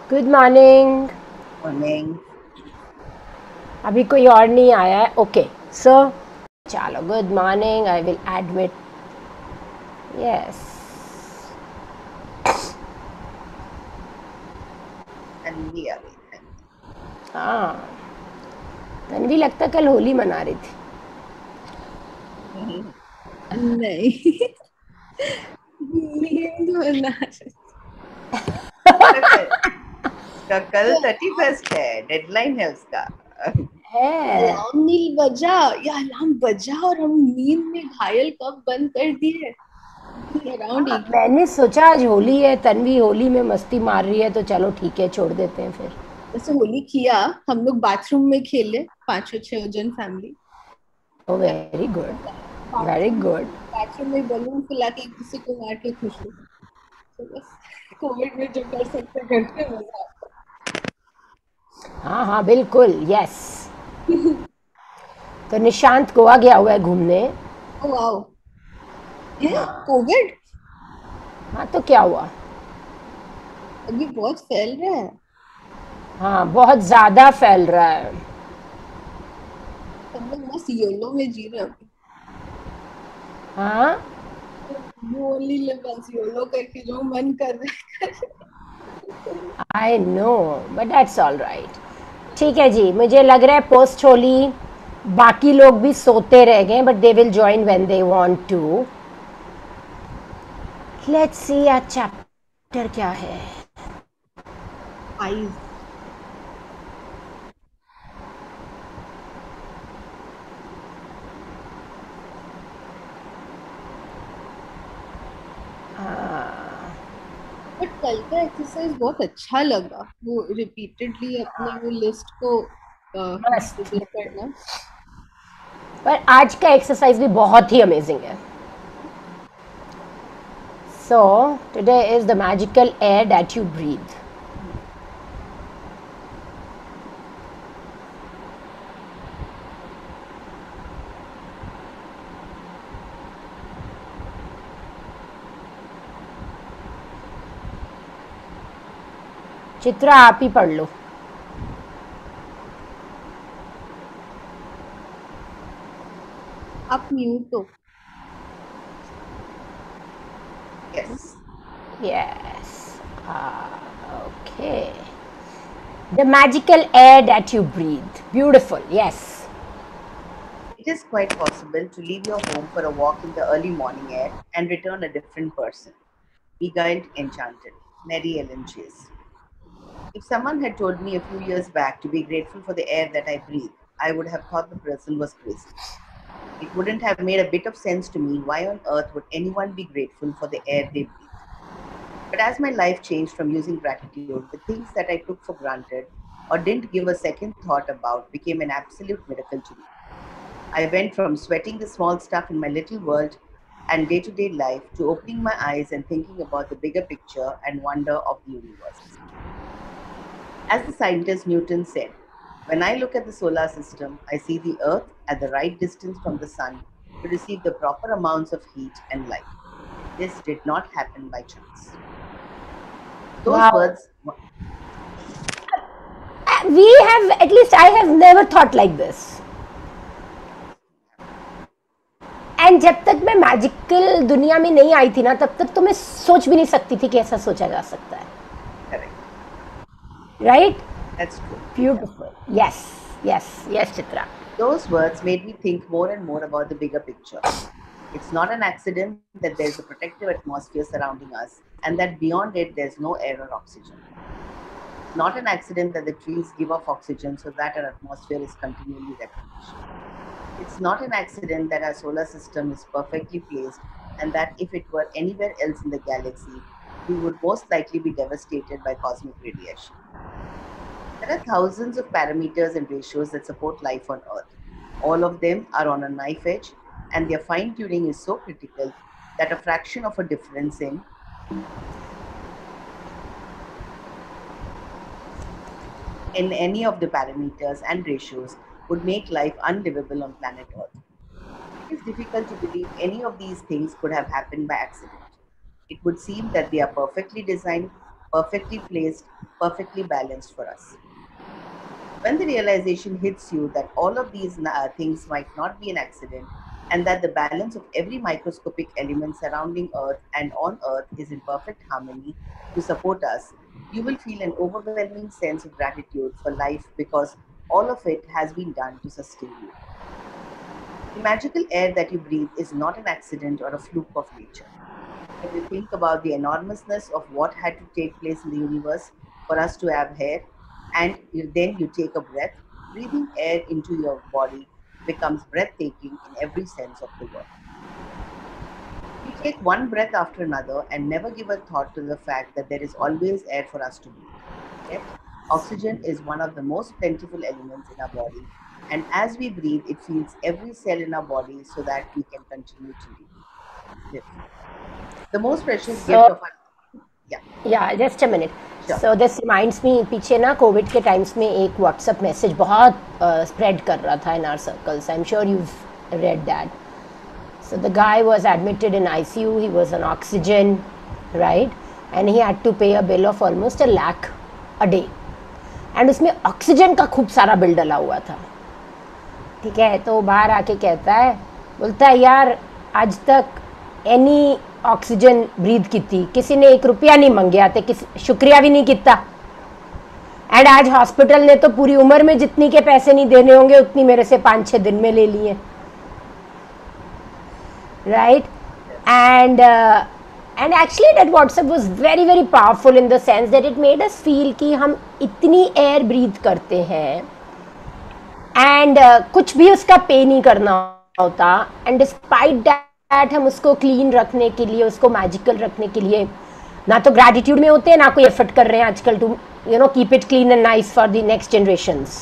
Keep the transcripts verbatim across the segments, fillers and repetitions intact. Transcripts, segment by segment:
Good morning. Morning. अभी कोई और नहीं आया है। ओके सो चलो, good morning. I will admit. Yes. Tanvi आ गई। तन्वी हाँ, तन्वी लगता कल होली मना रही थी। नहीं। नींद बना उसका कल उसका कल थर्टी फर्स्ट है, डेडलाइन है उसका। है। अलार्म नहीं बजा या अलार्म बजा और हम नींद में घायल कब बंद कर दिए। अराउंड हाँ, एक मैंने सोचा आज होली है, तन्वी होली में मस्ती मार रही है, तो चलो ठीक है, छोड़ देते हैं फिर। जैसे होली किया, हम लोग बाथरूम में खेले, पांचों छह जन family. Oh very good, very bathroom good. Bathroom में बलून फुला के एक दूसरे को मार के खुश हो। तो बस कोविड में जो कर सकते करते मजा आता हाँ हाँ बिल्कुल, यस। है। तो निशांत गोवा गया हुआ है घूमने। Oh wow. ये हाँ। कोविड हाँ तो क्या हुआ। अभी बहुत फैल रहा है। हाँ, बहुत ज़्यादा फैल रहा है। हम लोग मस्त योलो में जी रहे हैं अभी। हाँ। You only live once, YOLO करके जो मन कर रहा है। I know, but that's all right. ठीक है जी, मुझे लग रहा है पोस्ट होली बाकी लोग भी सोते रह गए, but they will join when they want to. Let's see आज चैप्टर क्या है। आईज। बट कल का एक्सरसाइज बहुत अच्छा लगा, वो रिपीटेडली अपने वो लिस्ट को मस्त। कंसिडर करना। पर आज का एक्सरसाइज भी बहुत ही अमेजिंग है। So today is the magical air that you breathe. Chitra आप ही पढ़ लो। आप म्यूट हो। Yes. Yes. Ah, okay. The magical air that you breathe. Beautiful. Yes. It is quite possible to leave your home for a walk in the early morning air and return a different person. Beguiled, enchanted. Mary Ellen Chase. If someone had told me a few years back to be grateful for the air that I breathe, I would have thought the person was crazy. It wouldn't have made a bit of sense to me why on earth would anyone be grateful for the air they breathe. But as my life changed from using gratitude, the things that I took for granted or didn't give a second thought about became an absolute miracle to me. I went from sweating the small stuff in my little world and day to day life to opening my eyes and thinking about the bigger picture and wonder of the universe. As the scientist Newton said, when I look at the solar system, I see the Earth at the right distance from the Sun to receive the proper amounts of heat and light. This did not happen by chance. Those Wow. words Uh, We have, at least I have never thought like this. And जब तक मैं magical दुनिया में नहीं आई थी ना, तब तक तो मैं सोच भी नहीं सकती थी कि ऐसा सोचा जा सकता है। correct. Right. That's true. Beautiful. Yes yes yes Chitra. Those words made me think more and more about the bigger picture. It's not an accident that there's a protective atmosphere surrounding us and that beyond it there's no air or oxygen. It's not an accident that the trees give off oxygen so that our atmosphere is continually replenished. It's not an accident that our solar system is perfectly placed and that if it were anywhere else in the galaxy, we would most likely be devastated by cosmic radiation. There are thousands of parameters and ratios that support life on Earth. All of them are on a knife edge, and their fine tuning is so critical that a fraction of a difference in in any of the parameters and ratios would make life unlivable on planet Earth. It is difficult to believe any of these things could have happened by accident. It would seem that they are perfectly designed, perfectly placed, perfectly balanced for us. When the realization hits you that all of these uh, things might not be an accident and that the balance of every microscopic element surrounding Earth and on Earth is in perfect harmony to support us, you will feel an overwhelming sense of gratitude for life because all of it has been done to sustain you. The magical air that you breathe is not an accident or a fluke of nature. When you think about the enormousness of what had to take place in the universe for us to have air, and you, then you take a breath, breathing air into your body becomes breathtaking in every sense of the word. We take one breath after another and never give a thought to the fact that there is always air for us to breathe. Yet, oxygen is one of the most plentiful elements in our body, and as we breathe, it feeds every cell in our body so that we can continue to live. The most precious gift So of our yeah, या just a minute. sure. So this reminds me, पीछे ना Covid के times में एक WhatsApp message बहुत spread कर रहा था in our circles. I am sure you read that. So the guy was admitted in I C U. He was on oxygen, right? And he had to pay a bill of almost a lakh a day. And उसमें oxygen का खूब सारा bill डला हुआ था. ठीक है, तो बाहर आके कहता है, बोलता है यार आज तक एनी ऑक्सीजन ब्रीथ की थी, किसी ने एक रुपया नहीं मंगया थे, किसी शुक्रिया भी नहीं किता. एंड आज हॉस्पिटल ने तो पूरी उम्र में जितनी के पैसे नहीं देने होंगे उतनी मेरे से पाँच छः दिन में ले लिए. Right? And uh, and actually that WhatsApp was very very powerful in the sense that it made us feel कि हम इतनी air breathe करते हैं and uh, कुछ भी उसका पे नहीं करना होता, and despite that हम उसको clean रखने के लिए, उसको magical रखने के लिए ना तो gratitude में होते हैं ना कोई effort कर रहे हैं आजकल to you know keep it clean and nice for the next generations.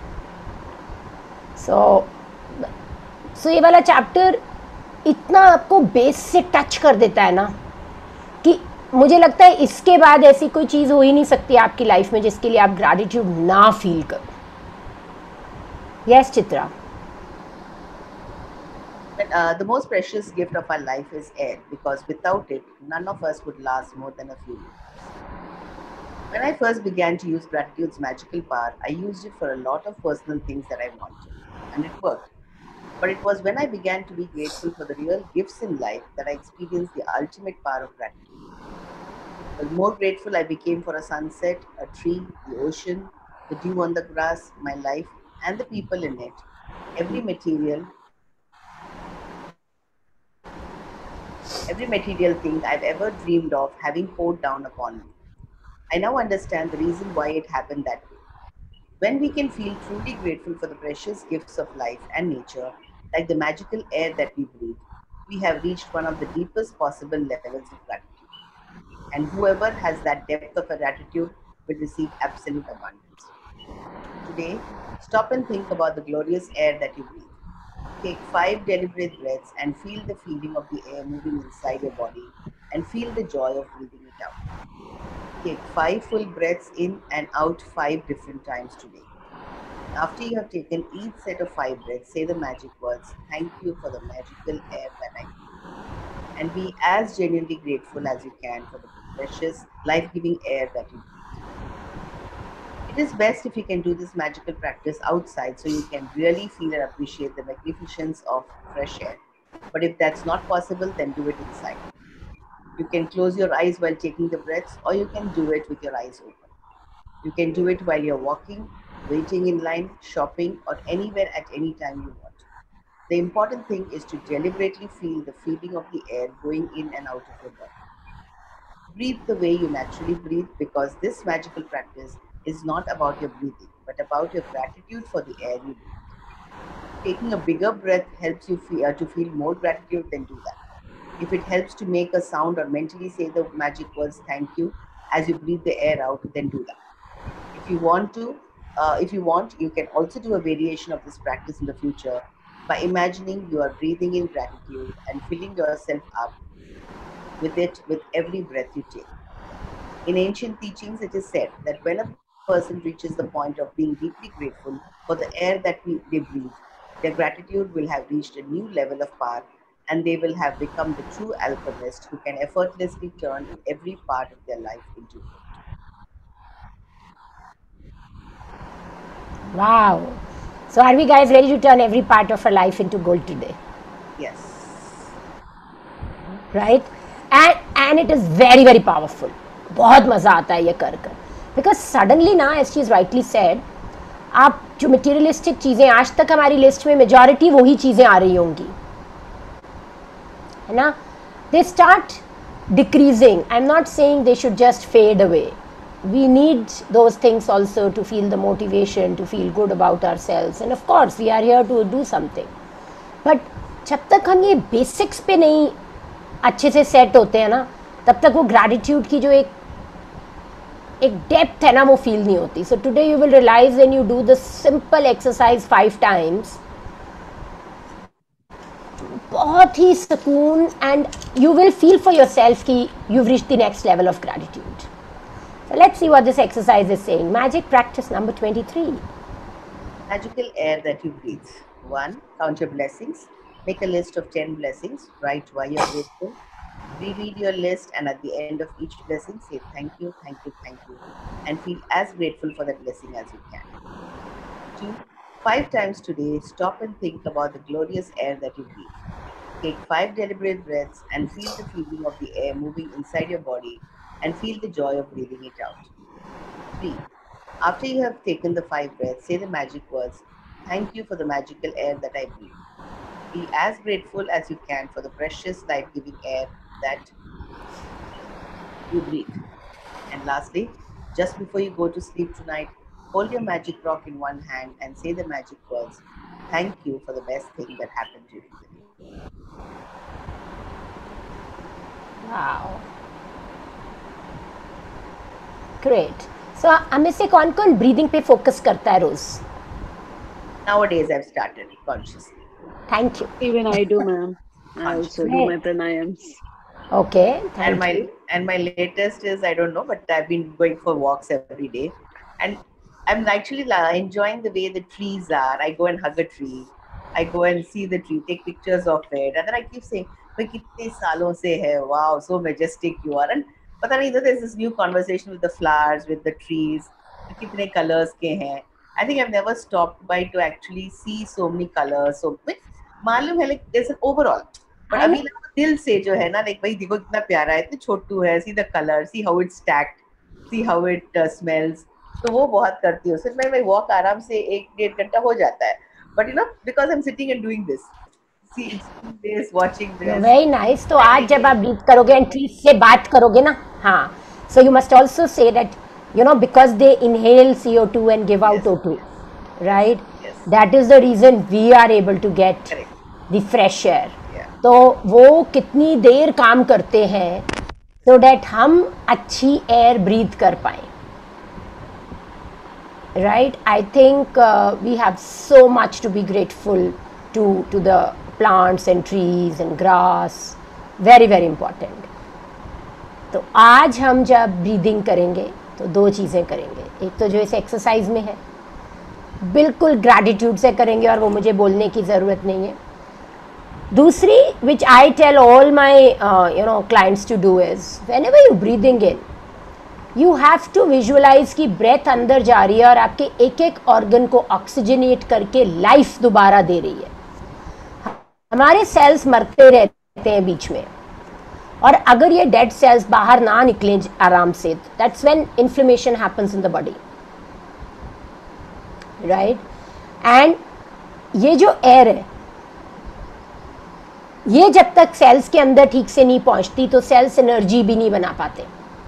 So so ये वाला chapter इतना आपको बेस से टच कर देता है ना कि मुझे लगता है इसके बाद ऐसी कोई चीज़ हो ही नहीं सकती आपकी लाइफ में जिसके लिए आप ग्रैटिट्यूड ना फील करो. Yes Chitra. But, uh, the most precious gift of our life is air because without it, none of us would last more than a few minutes. When I first began to use gratitude's magical power, I used it for a lot of personal things that I wanted, and it worked. But it was when I began to be grateful for the real gifts in life that I experienced the ultimate power of gratitude. The more grateful I became for a sunset, a tree, the ocean, the dew on the grass, my life, and the people in it, every material, every material thing I've ever dreamed of having poured down upon me. I now understand the reason why it happened that way. When we can feel truly grateful for the precious gifts of life and nature, like the magical air that we breathe, we have reached one of the deepest possible levels of gratitude. And whoever has that depth of a gratitude will receive absolute abundance. Today, stop and think about the glorious air that you breathe. Take five deliberate breaths and feel the feeling of the air moving inside your body and feel the joy of breathing it out. Take five full breaths in and out five different times today. After you have taken each set of five breaths, say the magic words, "Thank you for the magical air that I breathe." And be as genuinely grateful as you can for the precious, life-giving air that you breathe. It is best if you can do this magical practice outside so you can really feel and appreciate the magnificence of fresh air. But if that's not possible, then do it inside. You can close your eyes while taking the breaths, or you can do it with your eyes open. You can do it while you're walking, waiting in line, shopping, or anywhere at any time you want. The important thing is to deliberately feel the feeling of the air going in and out of your body. Breathe the way you naturally breathe because this magical practice is not about your breathing, but about your gratitude for the air you breathe. Taking a bigger breath helps you feel, uh, to feel more gratitude, then do that. If it helps to make a sound or mentally say the magic words "thank you" as you breathe the air out, then do that. If you want to, uh, if you want, you can also do a variation of this practice in the future by imagining you are breathing in gratitude and filling yourself up with it with every breath you take. In ancient teachings, it is said that when a person reaches the point of being deeply grateful for the air that we, they breathe, their gratitude will have reached a new level of power and they will have become the true alchemist who can effortlessly turn every part of their life into gold. Wow. So are we guys ready to turn every part of our life into gold today? Yes. Right? And and it is very very powerful. बहुत मजा आता है ये कर कर. Because suddenly ना, as she is rightly said, आप जो materialistic चीजें आज तक हमारी लिस्ट में मेजॉरिटी वही चीजें आ रही होंगी, है ना? They start decreasing. I'm not saying they should just fade away. We need those things also to feel the motivation, to feel good about ourselves, and of course we are here to do something. But जब तक हम ये basics पे नहीं अच्छे से set होते हैं ना, तब तक वो ग्रैटिट्यूड की जो एक एक डेप्थ है ना, वो फील नहीं होती. So today you will realise when you do the simple exercise five times, बहुत ही सुकून, and you will feel for yourself कि you reach the next level of gratitude. So let's see what this exercise is saying. Magic practice number twenty-three. Magical air that you breathe. One, count your blessings. Make a list of ten blessings. Write why you're grateful. Reread your list, and at the end of each blessing, say thank you, thank you, thank you, and feel as grateful for that blessing as you can. Two, five times today, stop and think about the glorious air that you breathe. Take five deliberate breaths and feel the feeling of the air moving inside your body, and feel the joy of breathing it out. Three, after you have taken the five breaths, say the magic words, thank you for the magical air that I breathe. Be as grateful as you can for the precious life-giving air that you breathe. And lastly, just before you go to sleep tonight, hold your magic rock in one hand and say the magic words, thank you for the best thing that happened during the day. Wow. Great. So हम में से कौन कौन breathing पे focus करता है रोज? Nowadays, I've started consciously. Thank you. Even I do, ma'am. I also do my pranayams. Okay. Thank And my you. and my latest is, I don't know, but I've been going for walks every day, and I'm actually la- enjoying the way the trees are. I go and hug a tree. I go and see the tree, take pictures of it, and then I keep saying, "भाई कितने सालों से है? Wow, so majestic you are." And पता नहीं, there's this new conversation with the flowers, with the trees. कितने colors के हैं? I think I've never stopped by to actually see so many colors. So मालूम है, like there's an overall. But अभी ना दिल से जो है ना, like भाई देखो कितना प्यारा है, इतने छोटू है, see the color, see how it's stacked, see how it uh, smells. तो वो बहुत करती हूँ. सिर्फ मैं मैं walk आराम से एक डेढ़ घंटा हो जाता है. But you know, because I'm sitting and doing this, see, this, watching this. Very nice. तो आज जब आप ब्रीथ करोगे एंड ट्रीज से बात करोगे ना, हाँ, so you must also say that you know because they inhale C O two and give out O two, right? That is the reason we are able to get the fresh air. तो वो कितनी देर काम करते हैं सो so that हम अच्छी air breathe कर पाए, राइट? I think we have so much to be grateful to to the plants and trees and grass. very very important. तो आज हम जब ब्रीदिंग करेंगे तो दो चीज़ें करेंगे. एक तो जो इस एक्सरसाइज में है बिल्कुल ग्रैटिट्यूड से करेंगे और वो मुझे बोलने की ज़रूरत नहीं है. दूसरी which I tell all my you know clients to do is whenever you breathing in you have to visualise कि ब्रेथ अंदर जा रही है और आपके एक एक ऑर्गन को ऑक्सीजनेट करके लाइफ दोबारा दे रही है. हमारे सेल्स मरते रहते हैं बीच में, और अगर ये डेड सेल्स बाहर ना निकलें आराम से, that's when inflammation happens in the body, right? And ये जो एयर है, ये जब तक सेल्स के अंदर ठीक से नहीं पहुंचती तो सेल्स एनर्जी भी नहीं बना पाते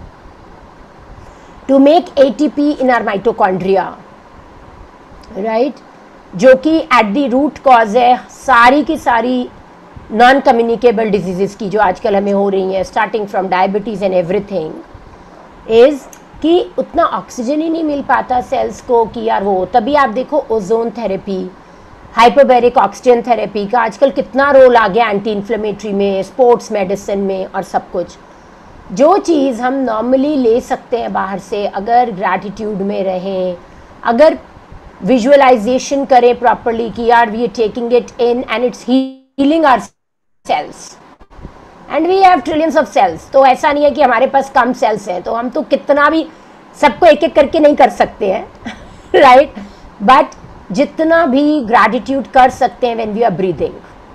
to make ATP in our mitochondria, right? जो कि एट द रूट कॉज है सारी की सारी नॉन कम्युनिकेबल डिजीजेस की जो आजकल हमें हो रही हैं, starting from diabetes and everything, is कि उतना ऑक्सीजन ही नहीं मिल पाता सेल्स को कि यार वो. तभी आप देखो ozone therapy, hypobaric oxygen therapy का आजकल कितना रोल आ गया एंटी इन्फ्लेमेटरी में, स्पोर्ट्स मेडिसिन में और सब कुछ. जो चीज़ हम नॉर्मली ले सकते हैं बाहर से, अगर ग्रैटिट्यूड में रहें, अगर विजुअलाइजेशन करें प्रॉपरली कि यार we are taking it in and it's healing our cells, and we have trillions of cells. तो ऐसा नहीं है कि हमारे पास कम सेल्स हैं, तो हम तो कितना भी सबको एक एक करके नहीं कर सकते हैं, राइट? बट जितना भी ग्रैटिट्यूड कर सकते हैं when we are breathing,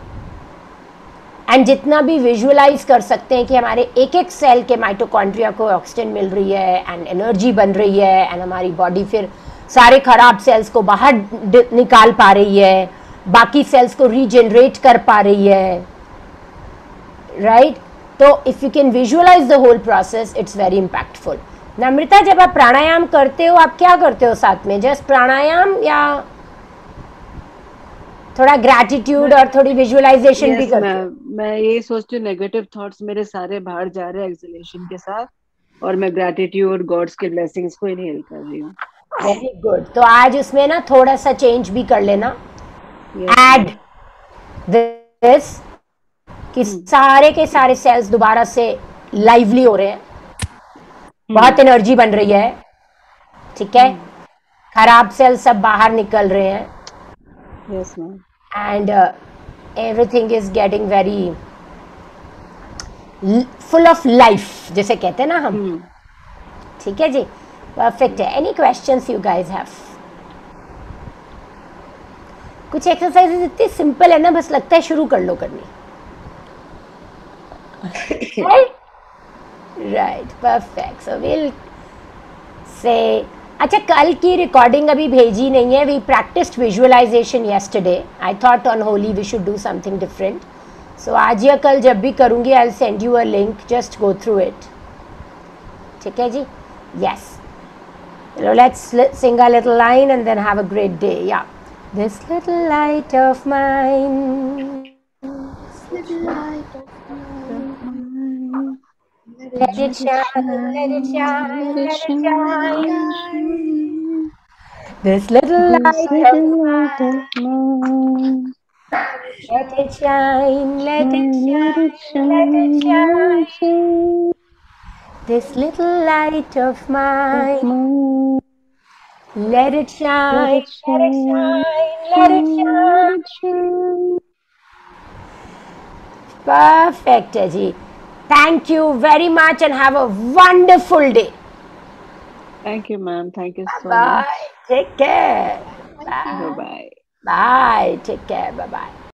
and जितना भी विजुअलाइज कर सकते हैं कि हमारे एक एक सेल के माइटोकॉन्ड्रिया को ऑक्सीजन मिल रही है एंड एनर्जी बन रही है, एंड हमारी बॉडी फिर सारे खराब सेल्स को बाहर निकाल पा रही है, बाकी सेल्स को रीजनरेट कर पा रही है, राइट right? तो if you can visualise the whole process it's very impactful. Namrata, जब आप प्राणायाम करते हो आप क्या करते हो साथ में? जस्ट प्राणायाम या थोड़ा ग्रैटिट्यूड और थोड़ी विजुअलाइजेशन yes, भी करते मैं हो? मैं ये सोचती हूँ नेगेटिव थॉट्स मेरे सारे बाहर जा रहे हैं एक्सलेशन के साथ, और मैं ग्रैटिट्यूड गॉड्स के ब्लेसिंग्स को इनहेल कर रही हूँ। Very good. तो आज उसमें ना थोड़ा सा चेंज भी कर लेना, yes, एड दिस कि सारे के सारे सेल्स दोबारा से लाइवली हो रहे हैं, बहुत एनर्जी बन रही है, ठीक है, खराब सेल्स सब बाहर निकल रहे हैं, yes, ma'am. and uh, everything is getting very full of life जैसे कहते हैं ना हम, ठीक है जी, परफेक्ट है। Any questions you guys have? कुछ एक्सरसाइजेस इतनी सिंपल है ना, बस लगता है शुरू कर लो करनी, right, perfect. So will say अच्छा, कल की रिकॉर्डिंग अभी भेजी नहीं है, we practised visualisation yesterday, I thought on Holi we should do something different, so आज या कल जब भी करूँगी I will send you a link, just go through it, ठीक है जी, yes. So let's sing a little line and then have a great day. Yeah. This little light of mine, This little light of mine, let it shine, let it shine, let it shine. This little light of mine, let it shine, let it shine, let it shine. This little light of mine, let it shine, let it shine, let it shine. Perfect, Ji. Thank you very much and have a wonderful day. Thank you, ma'am. Thank you so Bye. much. Take care. Thank you. Bye bye. Bye. Take care. Bye bye.